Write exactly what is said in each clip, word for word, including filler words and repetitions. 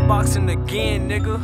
Boxing again, nigga.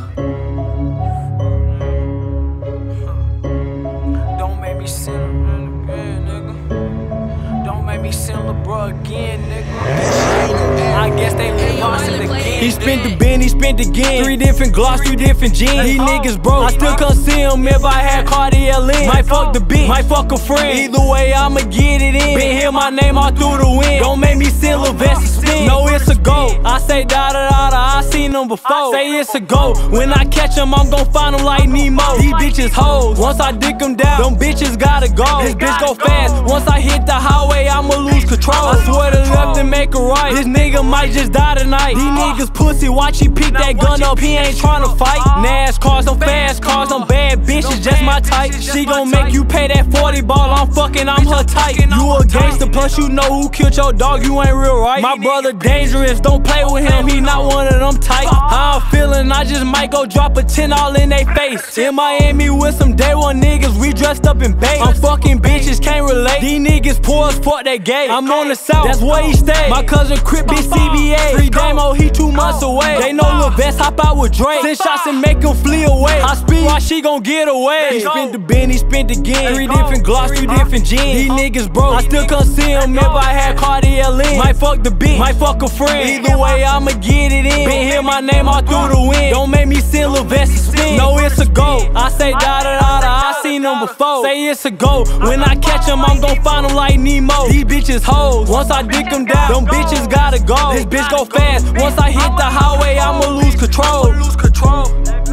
Don't make me send him again, nigga. Don't make me send LeBron again, nigga. I guess they live boxing again. He spent the bin, he spent again. Three different Glocks, three different jeans. These niggas broke, I still can't see him if I had Cartier in. Might fuck the bitch, might fuck a friend. Either way, I'ma get it in. Been hear my name all through the wind. Don't make me send Levesque spin. No, it's a go. I say da da da da, I seen them before. Say it's a go. When I catch them, I'm gon' find them like Nemo. These bitches hoes. Once I dick them down, them bitches gotta go. This bitch go fast. Once I hit the highway, I'ma lose control. I swear to left and make a right. This nigga might just die tonight. These niggas pussy, watch he pick that gun up. He ain't tryna fight. NASCARs, them fast cars, them bad bitches, just my type. She gon' make you pay that forty ball. I'm fucking, I'm her type. You a gangster, plus you know who killed your dog. You ain't real right. My brother dangerous, don't play with him. He not one of them type. How I'm feeling, I just might go drop a ten all in they face. In Miami with some day one niggas, we dressed up in bait. I'm fucking bitches, can't relate. These niggas poor as fuck, they gay. I'm on the south, that's where he stay. My cousin Crip, bitch C B A. Free Damo, he two months away. They know Lil Vest hop out with Drake. Send shots and make him flee away. I speed, why she gon' get away? He spent the bin, he spent again. Three different Glocks, three different jeans. These niggas broke, I still can't see him if I had Cartier in. Might fuck the bitch, might fuck a friend. Either way, I'ma get it in. Been hear my name all through the wind. Don't make me send Levesque spin. No, it's a go. I say da da da da, I seen them before. Say it's a go. When I catch them, I'm gon' find them like Nemo. These bitches hoes. Once I dick them down, them bitches gotta go. This bitch go fast. Once I hit the highway, I'ma lose control. Lose control.